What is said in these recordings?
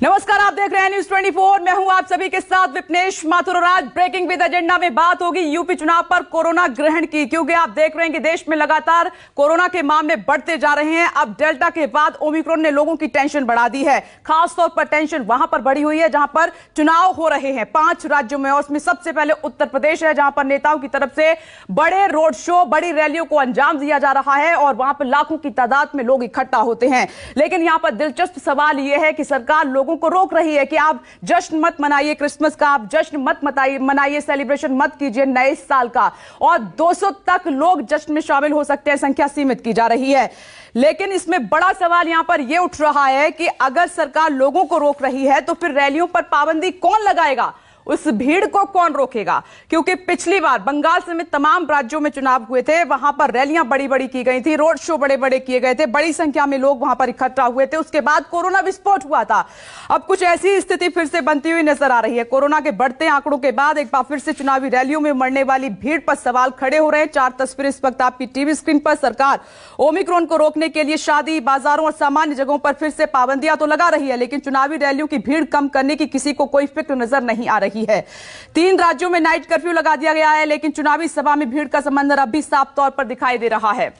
नमस्कार, आप देख रहे हैं न्यूज 24। मैं हूं आप सभी के साथ विपनेश माथुर। आज ब्रेकिंग विद एजेंडा में बात होगी यूपी चुनाव पर कोरोना ग्रहण की, क्योंकि आप देख रहे हैं कि देश में लगातार कोरोना के मामले बढ़ते जा रहे हैं। अब डेल्टा के बाद ओमिक्रॉन ने लोगों की टेंशन बढ़ा दी है। खासतौर पर टेंशन वहां पर बढ़ी हुई है जहां पर चुनाव हो रहे हैं 5 राज्यों में, और उसमें सबसे पहले उत्तर प्रदेश है, जहां पर नेताओं की तरफ से बड़े रोड शो, बड़ी रैलियों को अंजाम दिया जा रहा है और वहां पर लाखों की तादाद में लोग इकट्ठा होते हैं। लेकिन यहां पर दिलचस्प सवाल यह है कि सरकार लोगों को रोक रही है कि आप जश्न मत मनाइए क्रिसमस का, आप जश्न मत मनाइए, सेलिब्रेशन मत कीजिए नए साल का, और 200 तक लोग जश्न में शामिल हो सकते हैं, संख्या सीमित की जा रही है। लेकिन इसमें बड़ा सवाल यहां पर यह उठ रहा है कि अगर सरकार लोगों को रोक रही है तो फिर रैलियों पर पाबंदी कौन लगाएगा, उस भीड़ को कौन रोकेगा? क्योंकि पिछली बार बंगाल समेत तमाम राज्यों में चुनाव हुए थे, वहां पर रैलियां बड़ी बड़ी की गई थी, रोड शो बड़े बड़े किए गए थे, बड़ी संख्या में लोग वहां पर इकट्ठा हुए थे। उसके बाद कोरोना विस्फोट हुआ था। अब कुछ ऐसी स्थिति फिर से बनती हुई नजर आ रही है। कोरोना के बढ़ते आंकड़ों के बाद एक बार फिर से चुनावी रैलियों में उमड़ने वाली भीड़ पर सवाल खड़े हो रहे हैं। 4 तस्वीरें इस वक्त आपकी टीवी स्क्रीन पर। सरकार ओमिक्रॉन को रोकने के लिए शादी, बाजारों और सामान्य जगहों पर फिर से पाबंदियां तो लगा रही है, लेकिन चुनावी रैलियों की भीड़ कम करने की किसी को कोई फिक्र नजर नहीं आ रही है। 3 राज्यों में नाइट कर्फ्यू लगा दिया गया है, लेकिन चुनावी सभा में भीड़ का समंदर अब भी साफ तौर पर दिखाई दे रहा है।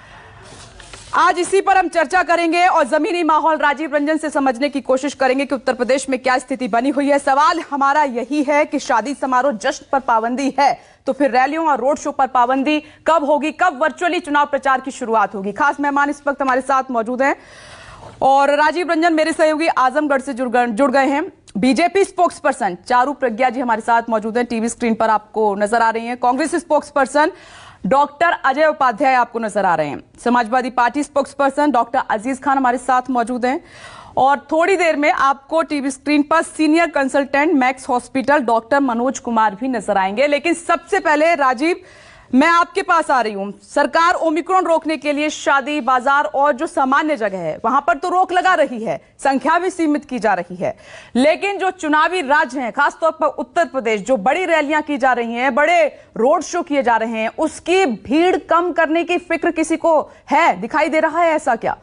आज इसी पर हम चर्चा करेंगे और जमीनी माहौल राजीव रंजन से समझने की कोशिश करेंगे कि उत्तर प्रदेश में क्या स्थिति बनी हुई है। सवाल हमारा यही है कि शादी समारोह, जश्न पर पाबंदी है, तो फिर रैलियों और रोड शो पर पाबंदी कब होगी, कब वर्चुअली चुनाव प्रचार की शुरुआत होगी? खास मेहमान इस वक्त हमारे साथ मौजूद हैं और राजीव रंजन मेरे सहयोगी आजमगढ़ से जुड़ गए हैं। BJP spokesperson Charu Pragya ji हमारे साथ मौजूद हैं, टीवी स्क्रीन पर आपको नजर आ रही हैं। Congress spokesperson doctor Ajay Upadhyay आपको नजर आ रहे हैं। Samajwadi Party spokesperson doctor Aziz Khan हमारे साथ मौजूद हैं, और थोड़ी देर में आपको टीवी स्क्रीन पर senior consultant Max hospital doctor Manoj Kumar भी नजर आएंगे। लेकिन सबसे पहले राजीव, मैं आपके पास आ रही हूं। सरकार ओमिक्रॉन रोकने के लिए शादी, बाजार और जो सामान्य जगह है वहां पर तो रोक लगा रही है, संख्या भी सीमित की जा रही है, लेकिन जो चुनावी राज्य हैं, खासतौर पर उत्तर प्रदेश, जो बड़ी रैलियां की जा रही हैं, बड़े रोड शो किए जा रहे हैं, उसकी भीड़ कम करने की फिक्र किसी को है, दिखाई दे रहा है ऐसा क्या?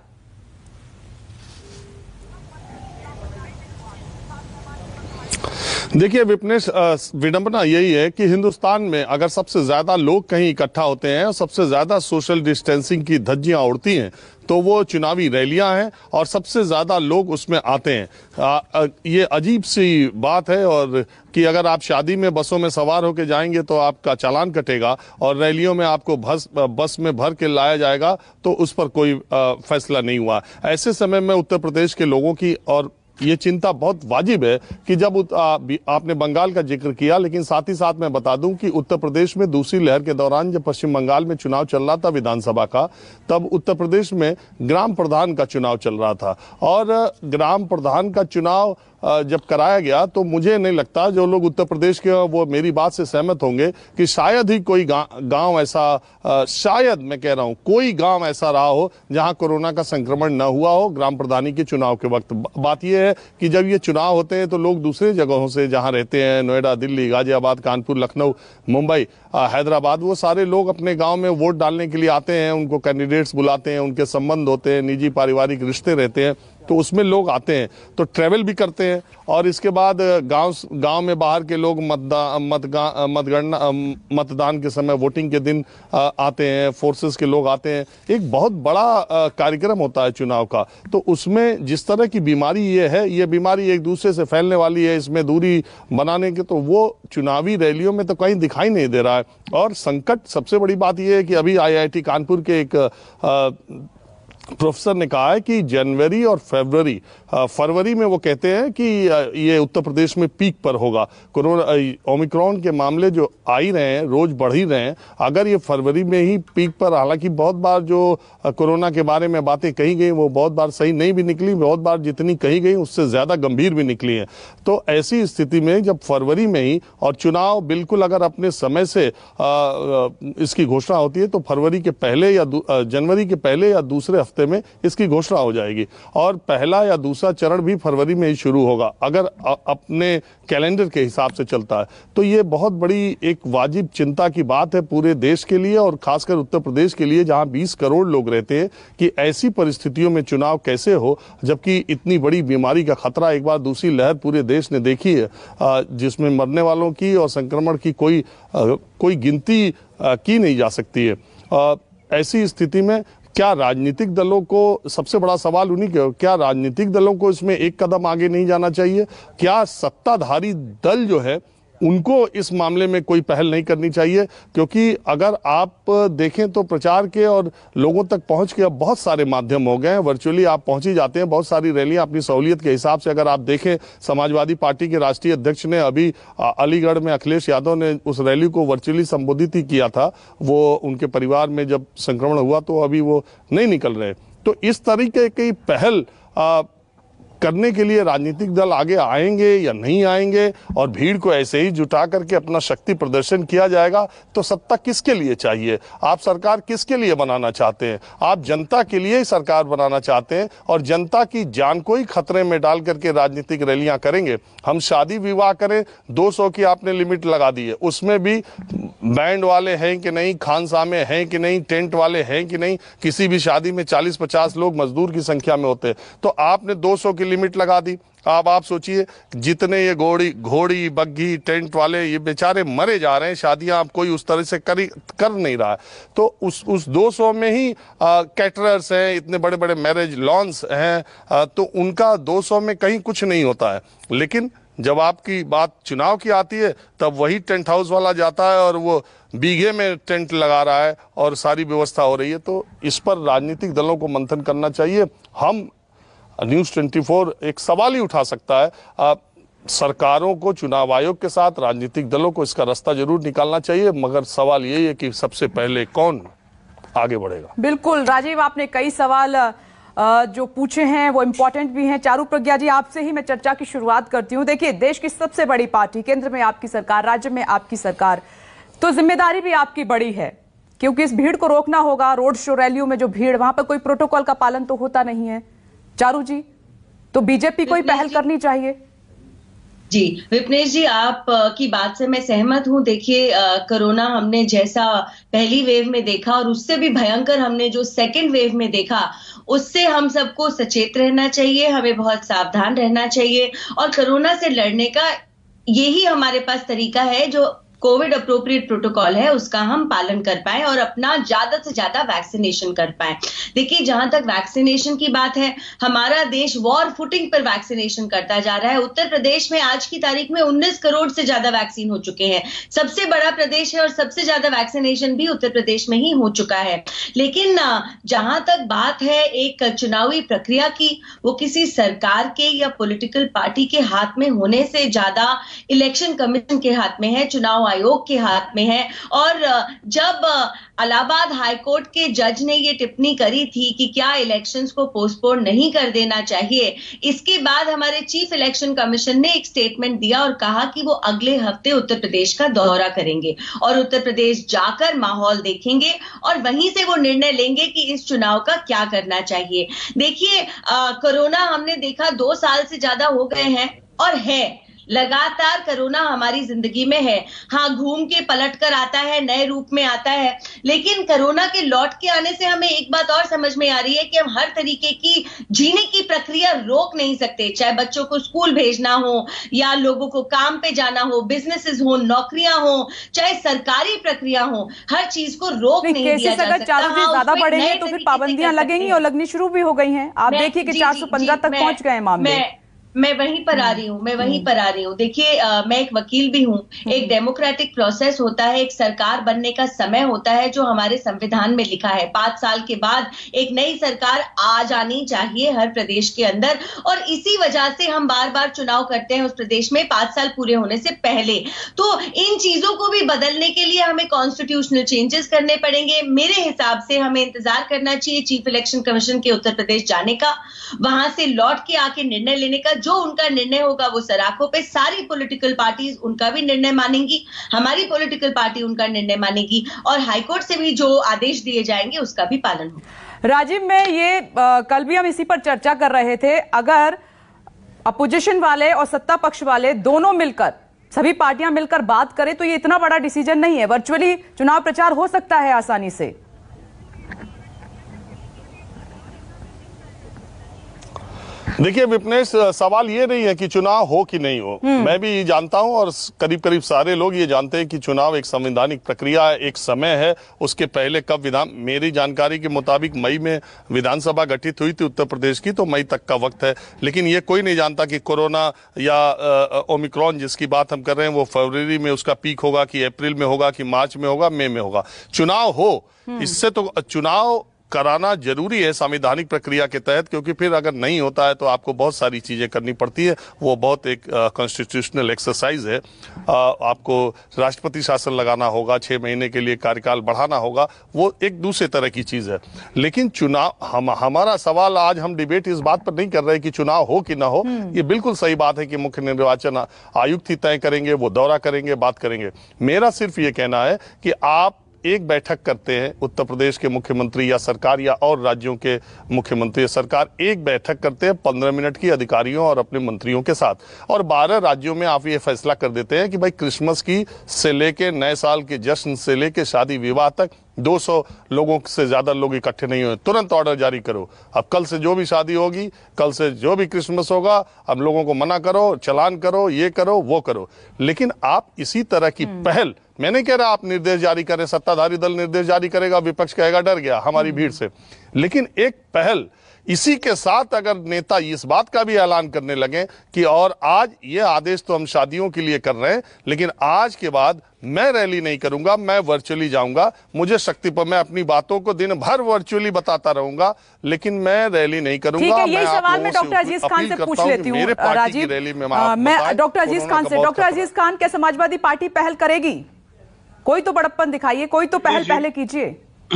देखिए विपनेश, विडंबना यही है कि हिंदुस्तान में अगर सबसे ज्यादा लोग कहीं इकट्ठा होते हैं और सबसे ज्यादा सोशल डिस्टेंसिंग की धज्जियां उड़ती हैं तो वो चुनावी रैलियां हैं और सबसे ज्यादा लोग उसमें आते हैं। ये अजीब सी बात है, और कि अगर आप शादी में बसों में सवार होकर जाएंगे तो आपका चालान कटेगा और रैलियों में आपको बस में भर के लाया जाएगा, तो उस पर कोई फैसला नहीं हुआ। ऐसे समय में उत्तर प्रदेश के लोगों की और ये चिंता बहुत वाजिब है कि जब आपने बंगाल का जिक्र किया, लेकिन साथ ही साथ मैं बता दूं कि उत्तर प्रदेश में दूसरी लहर के दौरान जब पश्चिम बंगाल में चुनाव चल रहा था विधानसभा का, तब उत्तर प्रदेश में ग्राम प्रधान का चुनाव चल रहा था, और ग्राम प्रधान का चुनाव जब कराया गया तो मुझे नहीं लगता, जो लोग उत्तर प्रदेश के वो मेरी बात से सहमत होंगे, कि शायद ही कोई गांव ऐसा, शायद मैं कह रहा हूं, कोई गांव ऐसा रहा हो जहां कोरोना का संक्रमण न हुआ हो ग्राम प्रधानी के चुनाव के वक्त। बात यह है कि जब ये चुनाव होते हैं तो लोग दूसरे जगहों से जहां रहते हैं, नोएडा, दिल्ली, गाजियाबाद, कानपुर, लखनऊ, मुंबई, हैदराबाद, वो सारे लोग अपने गांव में वोट डालने के लिए आते हैं, उनको कैंडिडेट्स बुलाते हैं, उनके संबंध होते हैं, निजी पारिवारिक रिश्ते रहते हैं, तो उसमें लोग आते हैं, तो ट्रैवल भी करते हैं, और इसके बाद गांव में बाहर के लोग मतदान के समय, वोटिंग के दिन आते हैं, फोर्सेस के लोग आते हैं। एक बहुत बड़ा कार्यक्रम होता है चुनाव का, तो उसमें जिस तरह की बीमारी ये है, ये बीमारी एक दूसरे से फैलने वाली है, इसमें दूरी बनाने के, तो वो चुनावी रैलियों में तो कहीं दिखाई नहीं दे रहा है। और संकट, सबसे बड़ी बात यह है कि अभी IIT कानपुर के एक प्रोफेसर ने कहा है कि जनवरी और फरवरी में वो कहते हैं कि ये उत्तर प्रदेश में पीक पर होगा। कोरोना ओमिक्रॉन के मामले जो आ ही रहे हैं, रोज बढ़ ही रहे हैं, अगर ये फरवरी में ही पीक पर, हालांकि बहुत बार जो कोरोना के बारे में बातें कही गई वो बहुत बार सही नहीं भी निकली, बहुत बार जितनी कही गई उससे ज्यादा गंभीर भी निकली है। तो ऐसी स्थिति में जब फरवरी में ही, और चुनाव बिल्कुल अगर अपने समय से इसकी घोषणा होती है तो फरवरी के पहले या जनवरी के पहले या दूसरे हफ्ते हफ्ते में इसकी घोषणा हो जाएगी और पहला या दूसरा चरण भी फरवरी में ही शुरू होगा अगर अपने कैलेंडर के हिसाब से चलता है। तो ये बहुत बड़ी एक वाजिब चिंता की बात है पूरे देश के लिए और खासकर उत्तर प्रदेश के लिए, जहां 20 करोड़ लोग रहते हैं, कि ऐसी परिस्थितियों में चुनाव कैसे हो जबकि इतनी बड़ी बीमारी का खतरा, एक बार दूसरी लहर पूरे देश ने देखी है जिसमें मरने वालों की और संक्रमण की कोई गिनती की नहीं जा सकती है। ऐसी स्थिति में क्या राजनीतिक दलों को, सबसे बड़ा सवाल उन्हीं के, क्या राजनीतिक दलों को इसमें एक कदम आगे नहीं जाना चाहिए? क्या सत्ताधारी दल जो है उनको इस मामले में कोई पहल नहीं करनी चाहिए? क्योंकि अगर आप देखें तो प्रचार के और लोगों तक पहुंच के अब बहुत सारे माध्यम हो गए हैं, वर्चुअली आप पहुंच ही जाते हैं, बहुत सारी रैलियां अपनी सहूलियत के हिसाब से। अगर आप देखें, समाजवादी पार्टी के राष्ट्रीय अध्यक्ष ने अभी अलीगढ़ में, अखिलेश यादव ने उस रैली को वर्चुअली संबोधित ही किया था। वो उनके परिवार में जब संक्रमण हुआ तो अभी वो नहीं निकल रहे। तो इस तरीके की पहल करने के लिए राजनीतिक दल आगे आएंगे या नहीं आएंगे और भीड़ को ऐसे ही जुटा करके अपना शक्ति प्रदर्शन किया जाएगा तो सत्ता किसके लिए चाहिए? आप सरकार किसके लिए बनाना चाहते हैं? आप जनता के लिए ही सरकार बनाना चाहते हैं और जनता की जान को ही खतरे में डाल करके राजनीतिक रैलियां करेंगे। हम शादी विवाह करें, 200 की आपने लिमिट लगा दी है, उसमें भी बैंड वाले हैं कि नहीं, खानसामे हैं कि नहीं, टेंट वाले हैं कि नहीं, किसी भी शादी में 40-50 लोग मजदूर की संख्या में होते हैं, तो आपने 200 की लिमिट लगा दी। अब आप सोचिए जितने ये घोड़ी बग्घी टेंट वाले ये बेचारे मरे जा रहे हैं, शादियां अब कोई उस तरह से कर नहीं रहा है, तो उस 200 में ही कैटरर्स हैं, इतने बड़े बड़े मैरिज लॉन्स हैं, तो उनका 200 में कहीं कुछ नहीं होता है। लेकिन जब आपकी बात चुनाव की आती है तब वही टेंट हाउस वाला जाता है और वो बीघे में टेंट लगा रहा है और सारी व्यवस्था हो रही है। तो इस पर राजनीतिक दलों को मंथन करना चाहिए। हम न्यूज़ 24 एक सवाल ही उठा सकता है, सरकारों को, चुनाव आयोग के साथ राजनीतिक दलों को इसका रास्ता जरूर निकालना चाहिए, मगर सवाल यही है कि सबसे पहले कौन आगे बढ़ेगा। बिल्कुल राजीव, आपने कई सवाल जो पूछे हैं वो इंपॉर्टेंट भी हैं। चारू प्रज्ञा जी, आपसे ही मैं चर्चा की शुरुआत करती हूं। देखिए, देश की सबसे बड़ी पार्टी, केंद्र में आपकी सरकार, राज्य में आपकी सरकार, तो जिम्मेदारी भी आपकी बड़ी है क्योंकि इस भीड़ को रोकना होगा। रोड शो, रैलियों में जो भीड़, वहां पर कोई प्रोटोकॉल का पालन तो होता नहीं है। चारू जी, तो बीजेपी को ही पहल करनी चाहिए। जी विपनेश जी, आप की बात से मैं सहमत हूं। देखिए, कोरोना हमने जैसा पहली वेव में देखा और उससे भी भयंकर हमने जो सेकेंड वेव में देखा, उससे हम सबको सचेत रहना चाहिए, हमें बहुत सावधान रहना चाहिए और कोरोना से लड़ने का यही हमारे पास तरीका है, जो कोविड अप्रोप्रिएट प्रोटोकॉल है उसका हम पालन कर पाए और अपना ज्यादा से ज्यादा वैक्सीनेशन कर पाए। देखिए, जहां तक वैक्सीनेशन की बात है, हमारा देश वॉर फुटिंग पर वैक्सीनेशन करता जा रहा है। उत्तर प्रदेश में आज की तारीख में 19 करोड़ से ज्यादा वैक्सीन हो चुके हैं। सबसे बड़ा प्रदेश है और सबसे ज्यादा वैक्सीनेशन भी उत्तर प्रदेश में ही हो चुका है। लेकिन जहां तक बात है एक चुनावी प्रक्रिया की, वो किसी सरकार के या पॉलिटिकल पार्टी के हाथ में होने से ज्यादा इलेक्शन कमीशन के हाथ में है, चुनाव आयोग के हाथ में है। और जब इलाहाबाद हाईकोर्ट के जज ने ये टिप्पणी करी थी कि क्या इलेक्शंस को पोस्टपोन नहीं कर देना चाहिए, इसके बाद हमारे चीफ इलेक्शन कमीशन ने एक स्टेटमेंट दिया और कहा कि वो अगले हफ्ते उत्तर प्रदेश का दौरा करेंगे और उत्तर प्रदेश जाकर माहौल देखेंगे और वहीं से वो निर्णय लेंगे कि इस चुनाव का क्या करना चाहिए। देखिए, कोरोना हमने देखा 2 साल से ज्यादा हो गए हैं और है लगातार कोरोना हमारी जिंदगी में है। हाँ, घूम के पलट कर आता है, नए रूप में आता है, लेकिन कोरोना के लौट के आने से हमें एक बात और समझ में आ रही है कि हम हर तरीके की जीने की प्रक्रिया रोक नहीं सकते। चाहे बच्चों को स्कूल भेजना हो या लोगों को काम पे जाना हो, बिजनेसेस हो, नौकरियां हो, चाहे सरकारी प्रक्रिया हो, हर चीज को रोक नहीं दिया जा सकता। चार्जेस ज्यादा बढ़ेंगे तो फिर पाबंदियां लगेंगी और लगनी शुरू भी हो गई हैं। आप देखिए कि 415 तक पहुंच गए मामले। मैं वहीं पर आ रही हूँ। देखिए, मैं एक वकील भी हूँ। एक डेमोक्रेटिक प्रोसेस होता है, एक सरकार बनने का समय होता है जो हमारे संविधान में लिखा है। 5 साल के बाद एक नई सरकार आ जानी चाहिए हर प्रदेश के अंदर और इसी वजह से हम बार बार चुनाव करते हैं उस प्रदेश में 5 साल पूरे होने से पहले। तो इन चीजों को भी बदलने के लिए हमें कॉन्स्टिट्यूशनल चेंजेस करने पड़ेंगे। मेरे हिसाब से हमें इंतजार करना चाहिए चीफ इलेक्शन कमीशन के उत्तर प्रदेश जाने का, वहां से लौट के आके निर्णय लेने का। जो उनका निर्णय होगा वो सराखों पे सारी पॉलिटिकल पार्टीज उनका भी निर्णय मानेंगी, हमारी पॉलिटिकल पार्टी उनका निर्णय मानेगी और हाईकोर्ट से भी जो आदेश दिए जाएंगे उसका भी पालन होगा। राजीव, में ये कल भी हम इसी पर चर्चा कर रहे थे, अगर अपोजिशन वाले और सत्ता पक्ष वाले दोनों मिलकर, सभी पार्टियां मिलकर बात करें तो ये इतना बड़ा डिसीजन नहीं है, वर्चुअली चुनाव प्रचार हो सकता है आसानी से। देखिए विपनेश, सवाल ये नहीं है कि चुनाव हो कि नहीं हो। मैं भी जानता हूं और करीब करीब सारे लोग ये जानते हैं कि चुनाव एक संवैधानिक प्रक्रिया है, एक समय है। उसके पहले कब मेरी जानकारी के मुताबिक मई में विधानसभा गठित हुई थी उत्तर प्रदेश की, तो मई तक का वक्त है। लेकिन ये कोई नहीं जानता कि कोरोना या ओमिक्रॉन जिसकी बात हम कर रहे हैं वो फरवरी में उसका पीक होगा कि अप्रैल में होगा कि मार्च में होगा, मई में होगा। चुनाव हो, इससे तो चुनाव कराना जरूरी है संवैधानिक प्रक्रिया के तहत, क्योंकि फिर अगर नहीं होता है तो आपको बहुत सारी चीजें करनी पड़ती है। वो बहुत एक कॉन्स्टिट्यूशनल एक्सरसाइज है। आपको राष्ट्रपति शासन लगाना होगा, 6 महीने के लिए कार्यकाल बढ़ाना होगा, वो एक दूसरे तरह की चीज है। लेकिन चुनाव, हमारा सवाल आज, हम डिबेट इस बात पर नहीं कर रहे कि चुनाव हो कि ना हो। ये बिल्कुल सही बात है कि मुख्य निर्वाचन आयुक्त ही तय करेंगे, वो दौरा करेंगे, बात करेंगे। मेरा सिर्फ ये कहना है कि आप एक बैठक करते हैं, उत्तर प्रदेश के मुख्यमंत्री या सरकार या और राज्यों के मुख्यमंत्री या सरकार एक बैठक करते हैं 15 मिनट की अधिकारियों और अपने मंत्रियों के साथ, और 12 राज्यों में आप ये फैसला कर देते हैं कि भाई क्रिसमस की से लेके नए साल के जश्न से लेके शादी विवाह तक 200 लोगों से ज्यादा लोग इकट्ठे नहीं हुए, तुरंत ऑर्डर जारी करो। अब कल से जो भी शादी होगी, कल से जो भी क्रिसमस होगा, अब लोगों को मना करो, चलान करो, ये करो, वो करो। लेकिन आप इसी तरह की पहल, मैं नहीं कह रहा आप निर्देश जारी करें, सत्ताधारी दल निर्देश जारी करेगा, विपक्ष कहेगा डर गया हमारी भीड़ से, लेकिन एक पहल इसी के साथ अगर नेता इस बात का भी ऐलान करने लगे कि और आज ये आदेश तो हम शादियों के लिए कर रहे हैं, लेकिन आज के बाद मैं रैली नहीं करूंगा, मैं वर्चुअली जाऊंगा, मुझे शक्ति पर, मैं अपनी बातों को दिन भर वर्चुअली बताता रहूंगा, लेकिन मैं रैली नहीं करूंगा। ठीक है, यही सवाल मैं डॉक्टर अजीज खान से पूछ लेती हूँ। राजीव, मैं डॉक्टर अजीज खान से, डॉक्टर अजीज खान, क्या समाजवादी पार्टी पहल करेगी? कोई तो बड़प्पन दिखाइए, कोई तो पहल पहले कीजिए।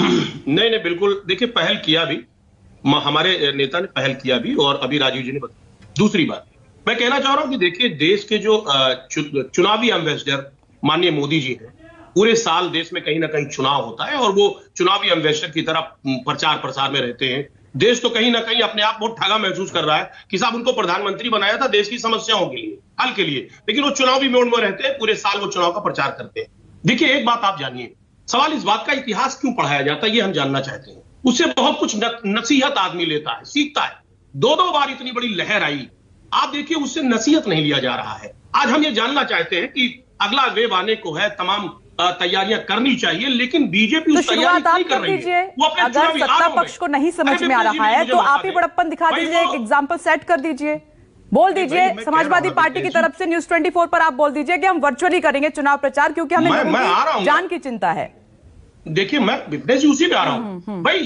नहीं, बिल्कुल। देखिए, पहल किया भी, हमारे नेता ने पहल किया भी, और अभी राजीव जी ने बताया। दूसरी बात मैं कहना चाह रहा हूं कि देखिए, देश के जो चुनावी एम्बेसडर माननीय मोदी जी हैं, पूरे साल देश में कहीं ना कहीं चुनाव होता है और वो चुनावी एम्बेसडर की तरह प्रचार प्रसार में रहते हैं। देश तो कहीं ना कहीं अपने आप बहुत ठगा महसूस कर रहा है कि साहब उनको प्रधानमंत्री बनाया था देश की समस्याओं के लिए, हल के लिए, लेकिन वो चुनावी मोड में रहते हैं, पूरे साल वो चुनाव का प्रचार करते हैं। देखिए, एक बात आप जानिए, सवाल इस बात का इतिहास क्यों पढ़ाया जाता है ये हम जानना चाहते हैं। उससे बहुत कुछ नसीहत आदमी लेता है, सीखता है। 2-2 बार इतनी बड़ी लहर आई, आप देखिए उससे नसीहत नहीं लिया जा रहा है। आज हम ये जानना चाहते हैं कि अगला वेव आने को है, तमाम तैयारियां करनी चाहिए, लेकिन बीजेपी उस तैयारी नहीं कर रही है। वो अपने अगर सत्ता पक्ष को नहीं समझ में आ रहा है तो आप ही बड़प्पन दिखा दीजिए, एक एग्जाम्पल सेट कर दीजिए, बोल दीजिए समाजवादी पार्टी की तरफ से न्यूज़ 24 पर आप बोल दीजिए कि हम वर्चुअली करेंगे चुनाव प्रचार, क्योंकि हमें लोगों की जान की चिंता है। देखिए, मैं विपनेश जी उसी पे आ रहा हूं भाई।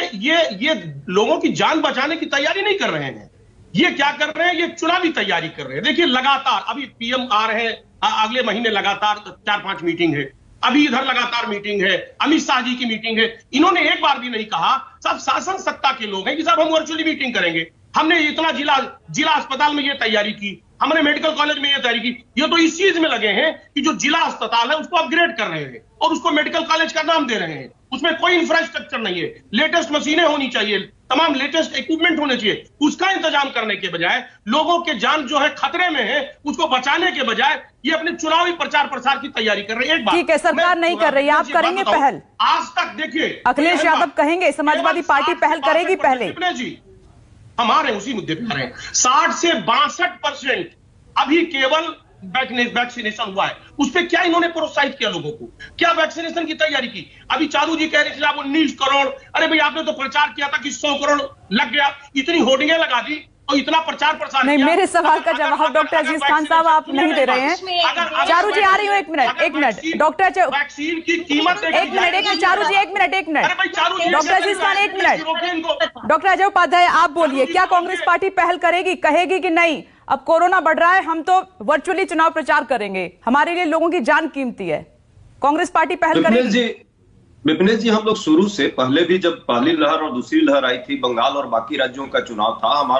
ये लोगों की जान बचाने की तैयारी नहीं कर रहे हैं, ये क्या कर रहे हैं, ये चुनावी तैयारी कर रहे हैं। देखिए, लगातार अभी पीएम आ रहे हैं, अगले महीने लगातार 4-5 मीटिंग है, अभी इधर लगातार मीटिंग है, अमित शाह जी की मीटिंग है। इन्होंने एक बार भी नहीं कहा, सब शासन सत्ता के लोग हैं, कि साहब हम वर्चुअली मीटिंग करेंगे, हमने इतना जिला अस्पताल में ये तैयारी की, हमने मेडिकल कॉलेज में ये तैयारी की। ये तो इस चीज में लगे हैं कि जो जिला अस्पताल है उसको अपग्रेड कर रहे हैं और उसको मेडिकल कॉलेज का नाम दे रहे हैं। उसमें कोई इंफ्रास्ट्रक्चर नहीं है, लेटेस्ट मशीनें होनी चाहिए, तमाम लेटेस्ट इक्विपमेंट होने चाहिए। उसका इंतजाम करने के बजाय, लोगों के जान जो है खतरे में है उसको बचाने के बजाय, ये अपने चुनावी प्रचार प्रसार की तैयारी कर रहे हैं। एक बात ठीक है, सरकार नहीं कर रही है, आप करेंगे पहल? आज तक देखिए, अखिलेश यादव कहेंगे समाजवादी पार्टी पहल करेगी पहले। जी, हम आ रहे हैं, उसी मुद्दे पे आ रहे हैं। 60 से 62% अभी केवल वैक्सीनेशन हुआ है, उस पर क्या इन्होंने प्रोत्साहित किया लोगों को, क्या वैक्सीनेशन की तैयारी की? अभी चारू जी कह रहे थे 19 करोड़, अरे भाई आपने तो प्रचार किया था कि 100 करोड़ लग गया, इतनी होर्डिंगें लगा दी और इतना प्रचार प्रसार नहीं। मेरे सवाल का जवाब डॉक्टर अजीज खान साहब आप नहीं दे रहे हैं। चारू जी आ रही हूँ, एक मिनट डॉक्टर, वैक्सीन की कीमत एक मिनट चारू जी, एक मिनट डॉक्टर अजीज खान, एक मिनट। डॉक्टर अजय उपाध्याय आप बोलिए, क्या कांग्रेस पार्टी पहल करेगी, कहेगी कि नहीं अब कोरोना बढ़ रहा है, हम तो वर्चुअली चुनाव प्रचार करेंगे, हमारे लिए लोगों की जान कीमती है, कांग्रेस पार्टी पहल करेगी? विपिनेश जी, हम लोग शुरू से, पहले भी जब पहली लहर और दूसरी लहर आई थी, बंगाल और बाकी राज्यों का चुनाव था, हमारा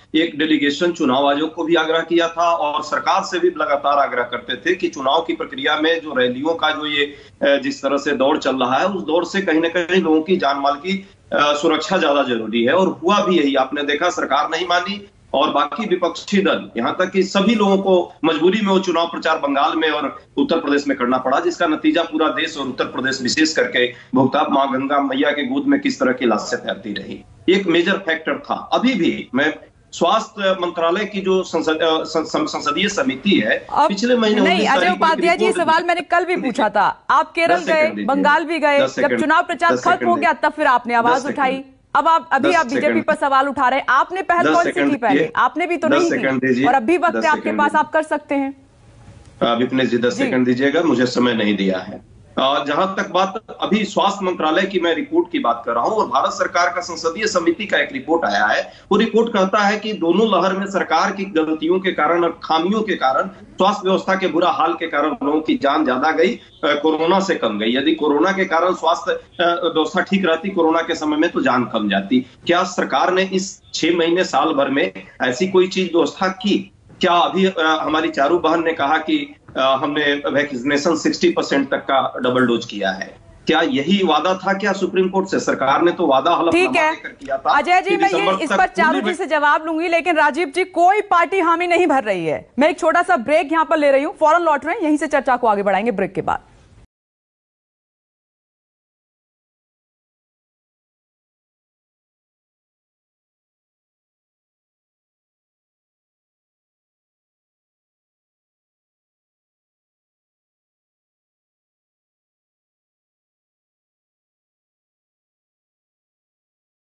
एक डेलीगेशन चुनाव आयोग को भी आग्रह किया था और सरकार से भी लगातार आग्रह करते थे कि चुनाव की प्रक्रिया में जो रैलियों का जो ये जिस तरह से दौर चल रहा है, उस दौर से कहीं ना कहीं लोगों की जान माल की सुरक्षा ज्यादा जरूरी है। और हुआ भी यही, आपने देखा सरकार नहीं मानी और बाकी विपक्षी दल, यहां तक कि सभी लोगों को मजबूरी में वो चुनाव प्रचार बंगाल में और उत्तर प्रदेश में करना पड़ा, जिसका नतीजा पूरा देश और उत्तर प्रदेश विशेष करके भुगतान मां गंगा मैया के गोद में किस तरह की लाशें तैरती रही, एक मेजर फैक्टर था। अभी भी मैं स्वास्थ्य मंत्रालय की जो संसदीय समिति है पिछले महीने नहीं, अजय उपाध्याय जी, सवाल मैंने कल भी पूछा था। आप केरल गए, बंगाल भी गए, जब चुनाव प्रचार खत्म हो गया तब फिर आपने आवाज उठाई। अब आप बीजेपी पर सवाल उठा रहे हैं। आपने पहल कौन सी की पहले? आपने भी तो नहीं की, और अभी वक्त है आपके पास, आप कर सकते हैं। विपिनेश जी 10 सेकंड दीजिएगा, मुझे समय नहीं दिया है। जहां तक बात अभी स्वास्थ्य मंत्रालय की मैं रिपोर्ट की बात कर रहा हूं और भारत सरकार का संसदीय समिति का एक रिपोर्ट आया है। वो रिपोर्ट कहता है कि दोनों लहर में सरकार की गलतियों के कारण और खामियों के कारण, स्वास्थ्य व्यवस्था के बुरा हाल के कारण लोगों की जान ज्यादा गई, कोरोना से कम गई। यदि कोरोना के कारण स्वास्थ्य व्यवस्था ठीक रहती कोरोना के समय में, तो जान कम जाती। क्या सरकार ने इस 6 महीने साल भर में ऐसी कोई चीज व्यवस्था की? क्या अभी हमारी चारू बहन ने कहा कि हमने वैक्सीनेशन 60% तक का डबल डोज किया है, क्या यही वादा था? क्या सुप्रीम कोर्ट से सरकार ने तो वादा हलफनामा देकर किया था। अजय जी, मैं ये इस पर चारू जी से जवाब लूंगी, लेकिन राजीव जी, कोई पार्टी हामी नहीं भर रही है। मैं एक छोटा सा ब्रेक यहां पर ले रही हूं, फौरन लौट रहे हैं, यहीं से चर्चा को आगे बढ़ाएंगे ब्रेक के बाद।